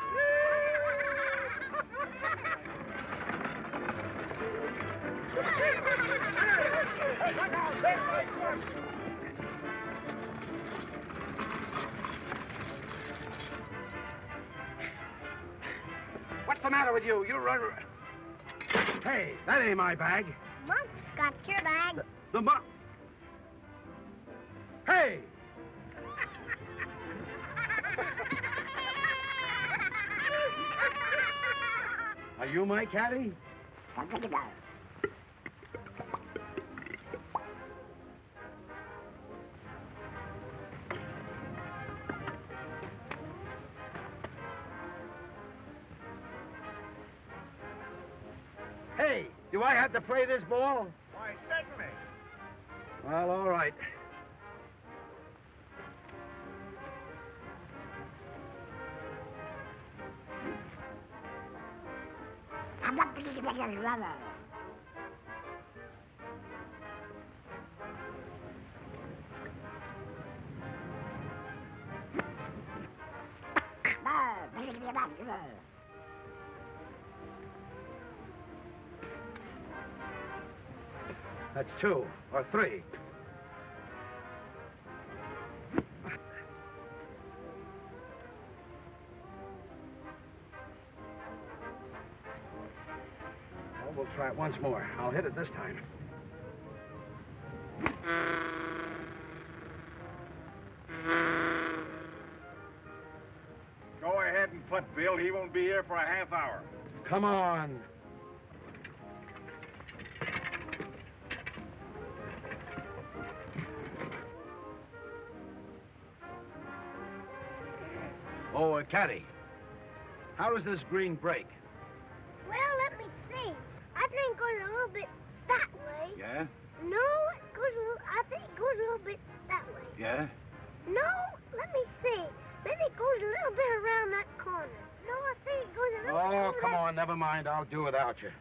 What's the matter with you? You run... Hey, that ain't my bag. Monk's got your bag. The monk. Hey! Are you my caddy? Hey, do I have to play this ball? Why, certainly. Well, all right. That's 2 or 3. Well, we'll try it once more. I'll hit it this time. Go ahead and putt, Bill. He won't be here for a half hour. Come on. Oh, Caddy, how does this green break? Well, let me see. I think it goes a little bit that way. Yeah? No, it goes a little, I think it goes a little bit that way. Yeah? No, let me see. Maybe it goes a little bit around that corner. No, I think it goes a little bit Oh, over come that... on, never mind. I'll do without you.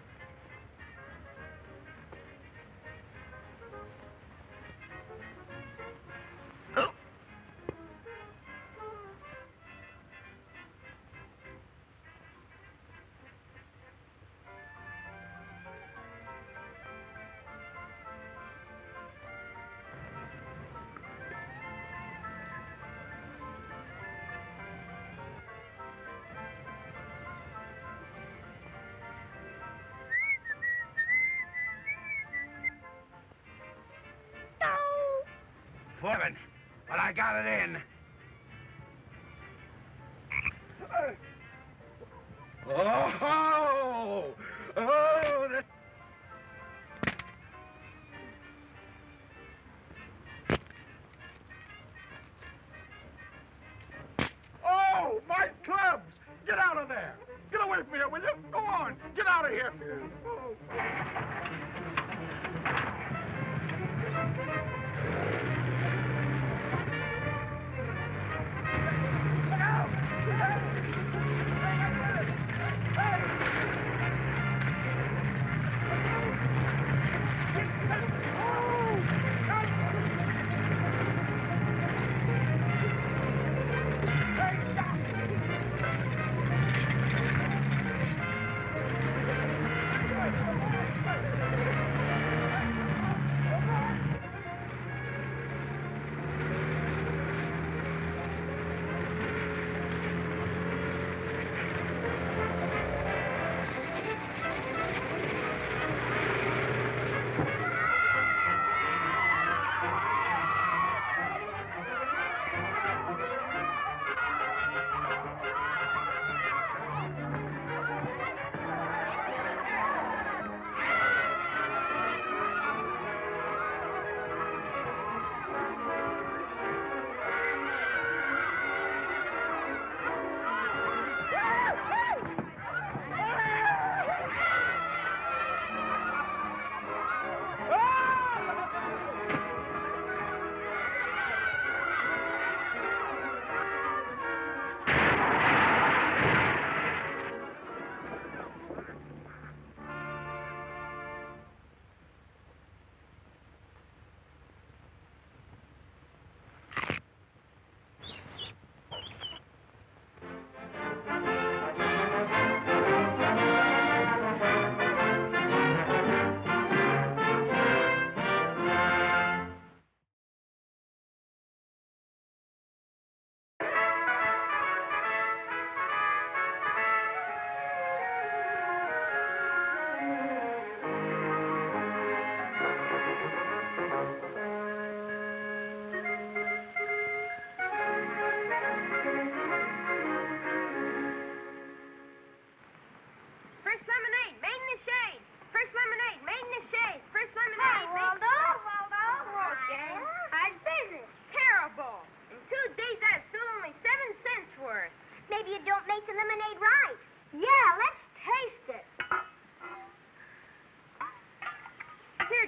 Flippin', but I got it in. Oh! Oh, that... Oh, my clubs! Get out of there! Get away from here, will you? Go on, get out of here!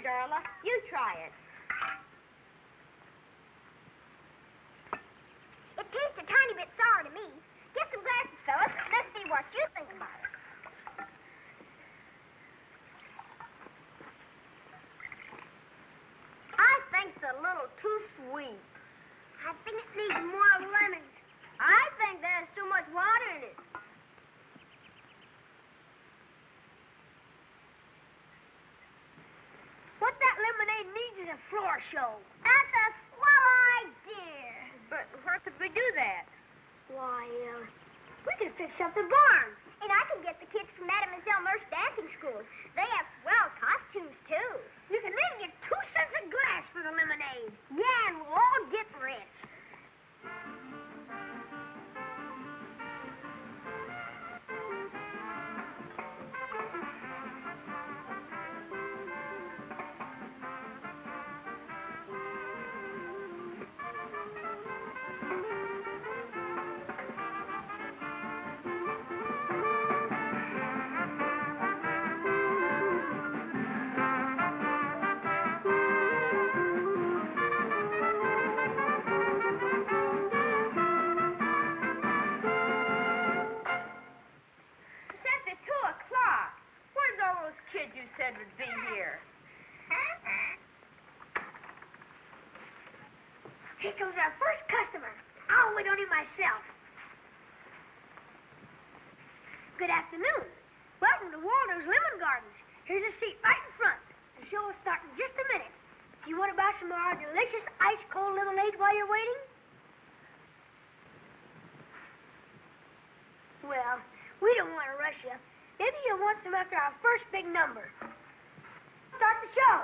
Darla. You try it. It tastes a tiny bit sour to me. Get some glasses, fellas. Let's see what you think about it. I think it's a little too sweet. I think it needs more lemons. I think there's too much water in it. What that lemonade needs is a floor show. That's a swell idea. But where could we do that? Why, we could fix up the barn. And I can get the kids from Mademoiselle Merce dancing school. They have swell costumes, too. You can even get 2 cents a glass for the lemonade. Yeah, and we'll all get rich. Would be here. Here comes our first customer. I'll wait on him myself. Good afternoon. Welcome to Waldo's Lemon Gardens. Here's a seat right in front. The show will start in just a minute. Do you want to buy some of our delicious ice-cold lemonade while you're waiting? Well, we don't want to rush you. Maybe you'll want some after our first big number. Start the show.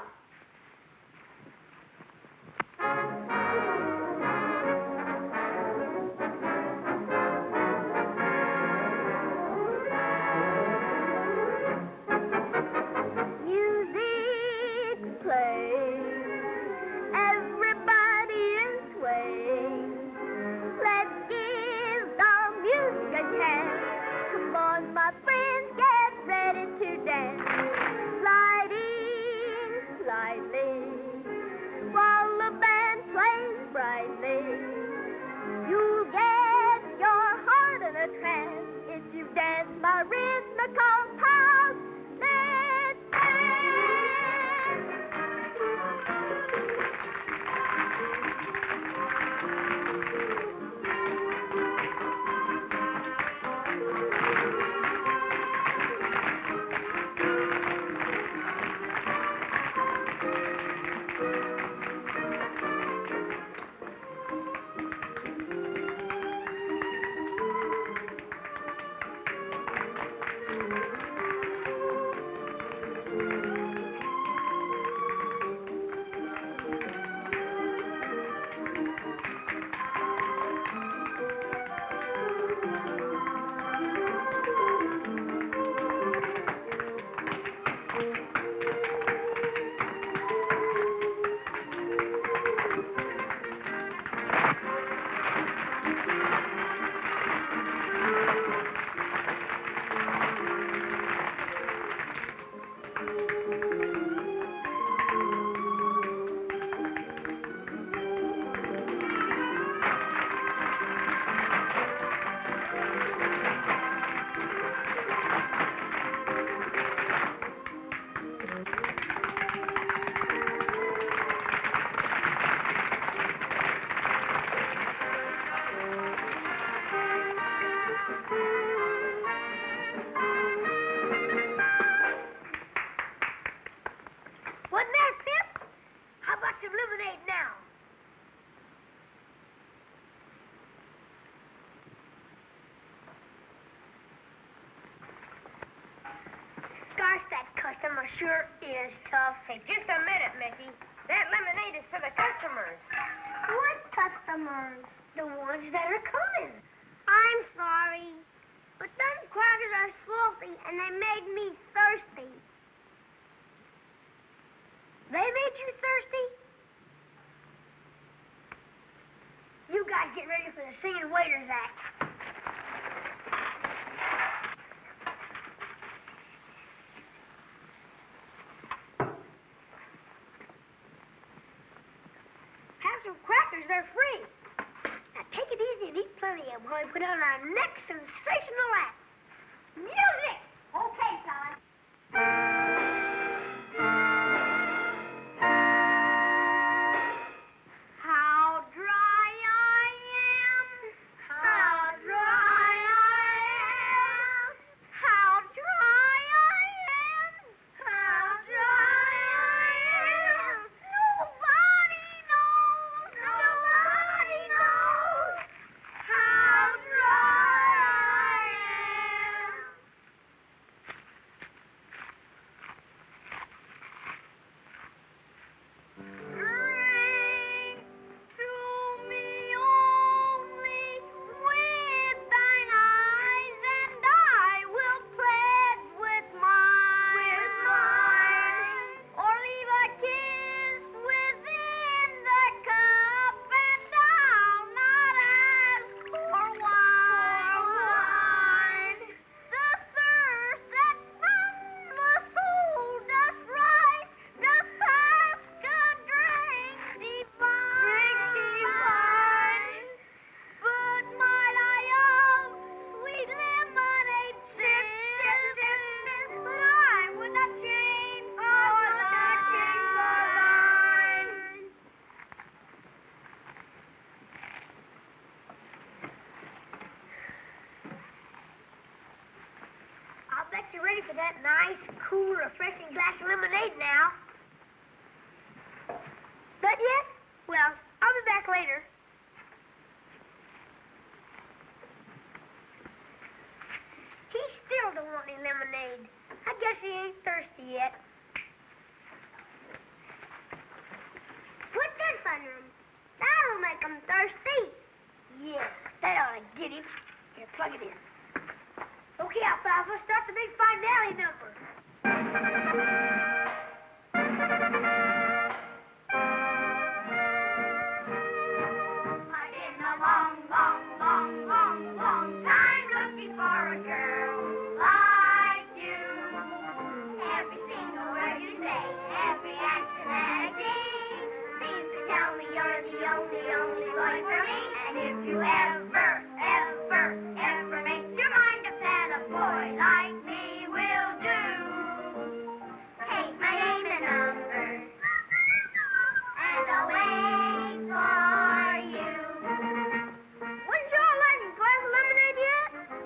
Music plays. Everybody is swaying. Let's give the music a chance. Come on, my friends, get ready to dance. Sliding slightly while the band plays brightly. You'll get your heart in a trance if you dance my rhythmical pulse. Let's dance. Wasn't that Pip? How about some lemonade now? Gosh, that customer sure is tough. Hey, just a minute, Mickey. That lemonade is for the customers. What customers? The ones that are coming. I'm sorry, but them crackers are salty and they made me thirsty. They made you thirsty? You guys get ready for the Singing Waiters Act. some crackers. They're free. Now take it easy and eat plenty of them while we put on our next sensational act. Music! Okay, son. How dry I am. How dry I am. How dry I am. How dry I am. Nobody knows. Nobody knows how dry I am. Drink to me only with thine eyes, and I will pledge with mine. Or leave a kiss within the cup, and I'll not ask for wine. The thirst that from the soul doth rise, doth ask a drink divine. But might I of sweet lemonade sip, but I would not change for thine. I'll bet you're ready for that nice, cool, refreshing glass of lemonade now. Not yet? Well, I'll be back later. He still don't want any lemonade. I guess he ain't thirsty yet. Put this under him. That'll make him thirsty. Yeah, that ought to get him. Here, plug it in. Okay, Alfalfa, start the big finale number. I've been a long, long, long, long, long time looking for a girl like you. Every single word you say, every action that I see, seems to tell me you're the only boy for me. And if you ever make your mind up that a boy like me will do, take my name and number, and I'll wait for you. Wouldn't y'all like a glass of lemonade yet?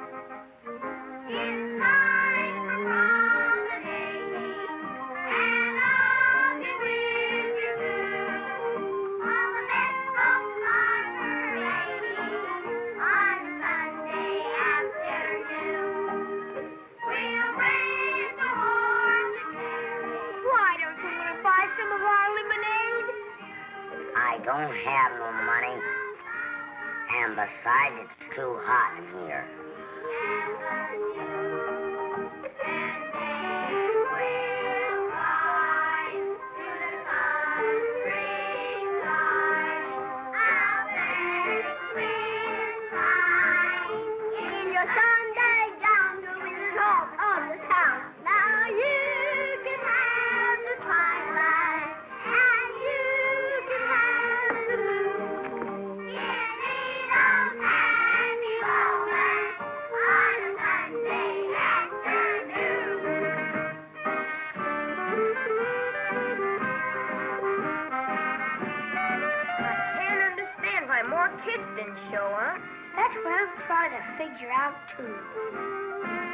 It's time for promenade, and I'll be with you too. On the best of my parade, on Sunday afternoon, we'll raise the horn to carry. Why don't you want to buy some of our lemonade? I don't have no money. And besides, it's too hot in here. In your Sunday gown, doing the talk of the town. Now you can have the twilight, and you can have the moon. Give me those happy moments on a Sunday afternoon. I can't understand why more kids didn't show up. That's what I'm trying to figure out, too.